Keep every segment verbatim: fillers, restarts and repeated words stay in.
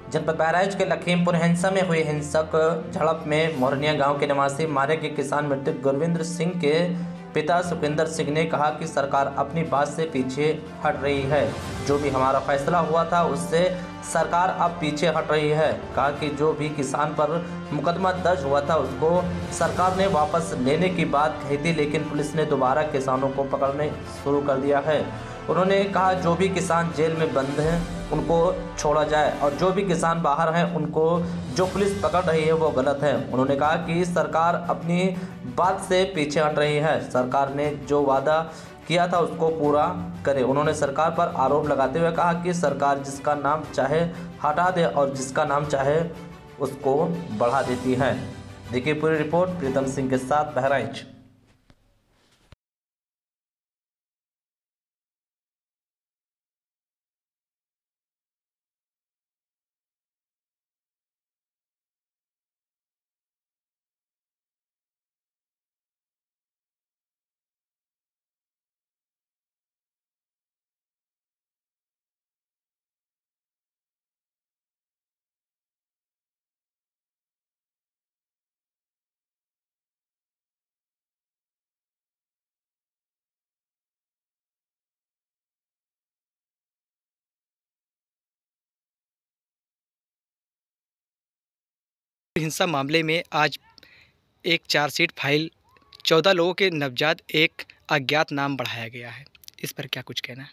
जनपद बहराइच के लखीमपुर हिंसा में हुई हिंसक झड़प में मोरनिया गांव के निवासी मारे गए किसान मृतक गुरविंद्र सिंह के पिता सुखविंदर सिंह ने कहा कि सरकार अपनी बात से पीछे हट रही है। जो भी हमारा फैसला हुआ था उससे सरकार अब पीछे हट रही है। कहा कि जो भी किसान पर मुकदमा दर्ज हुआ था उसको सरकार ने वापस लेने की बात कही थी, लेकिन पुलिस ने दोबारा किसानों को पकड़ने शुरू कर दिया है। उन्होंने कहा जो भी किसान जेल में बंद हैं उनको छोड़ा जाए और जो भी किसान बाहर हैं उनको जो पुलिस पकड़ रही है वो गलत है। उन्होंने कहा कि सरकार अपनी बात से पीछे हट रही है। सरकार ने जो वादा किया था उसको पूरा करे। उन्होंने सरकार पर आरोप लगाते हुए कहा कि सरकार जिसका नाम चाहे हटा दे और जिसका नाम चाहे उसको बढ़ा देती है। देखिए पूरी रिपोर्ट प्रीतम सिंह के साथ बहराइच। हिंसा मामले में आज एक चार्जशीट फाइल चौदह लोगों के नवजात एक अज्ञात नाम बढ़ाया गया है। इस पर क्या कुछ कहना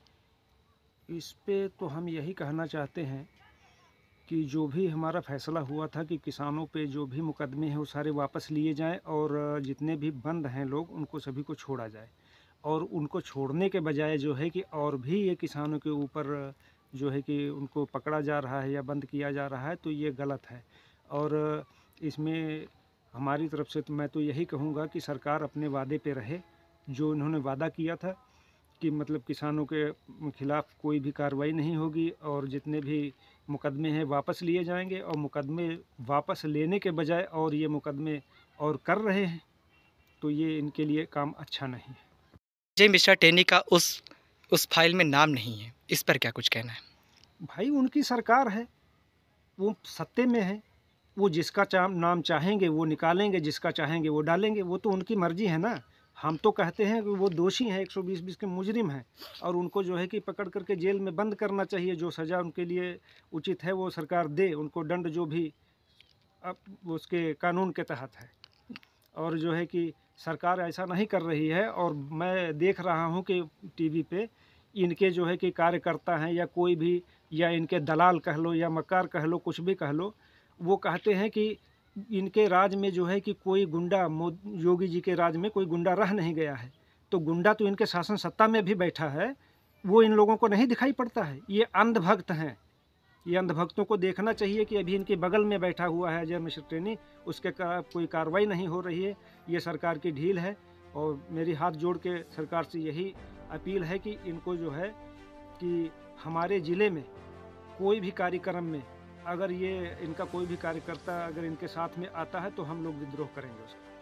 है? इस पे तो हम यही कहना चाहते हैं कि जो भी हमारा फैसला हुआ था कि किसानों पे जो भी मुकदमे हैं वो सारे वापस लिए जाएं और जितने भी बंद हैं लोग उनको सभी को छोड़ा जाए। और उनको छोड़ने के बजाय जो है कि और भी ये किसानों के ऊपर जो है कि उनको पकड़ा जा रहा है या बंद किया जा रहा है, तो ये गलत है। और इसमें हमारी तरफ से तो मैं तो यही कहूँगा कि सरकार अपने वादे पे रहे। जो उन्होंने वादा किया था कि मतलब किसानों के खिलाफ़ कोई भी कार्रवाई नहीं होगी और जितने भी मुकदमे हैं वापस लिए जाएंगे, और मुकदमे वापस लेने के बजाय और ये मुकदमे और कर रहे हैं, तो ये इनके लिए काम अच्छा नहीं है। जय मिश्रा टेनी का उस उस फाइल में नाम नहीं है, इस पर क्या कुछ कहना है? भाई उनकी सरकार है, वो सत्ते में है, वो जिसका चा, नाम चाहेंगे वो निकालेंगे, जिसका चाहेंगे वो डालेंगे। वो तो उनकी मर्जी है ना। हम तो कहते हैं कि वो दोषी हैं, एक सौ बीस बीस के मुजरिम हैं और उनको जो है कि पकड़ करके जेल में बंद करना चाहिए। जो सज़ा उनके लिए उचित है वो सरकार दे, उनको दंड जो भी अब उसके कानून के तहत है। और जो है कि सरकार ऐसा नहीं कर रही है। और मैं देख रहा हूँ कि टीवी पे इनके जो है कि कार्यकर्ता हैं या कोई भी, या इनके दलाल कह लो या मक्कार कह लो, कुछ भी कह लो, वो कहते हैं कि इनके राज में जो है कि कोई गुंडा, योगी जी के राज में कोई गुंडा रह नहीं गया है। तो गुंडा तो इनके शासन सत्ता में भी बैठा है, वो इन लोगों को नहीं दिखाई पड़ता है। ये अंधभक्त हैं। ये अंधभक्तों को देखना चाहिए कि अभी इनके बगल में बैठा हुआ है अजय मिश्र टेनी, उसके का कोई कार्रवाई नहीं हो रही है। ये सरकार की ढील है। और मेरी हाथ जोड़ के सरकार से यही अपील है कि इनको जो है कि हमारे ज़िले में कोई भी कार्यक्रम में अगर ये इनका कोई भी कार्यकर्ता अगर इनके साथ में आता है तो हम लोग विद्रोह करेंगे उसका।